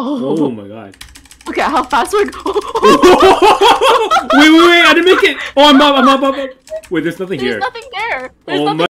Oh my god. Look at how fast we're going. Wait, I didn't make it. Oh, I'm up. Wait, there's nothing here. There's nothing there. There's Oh nothing my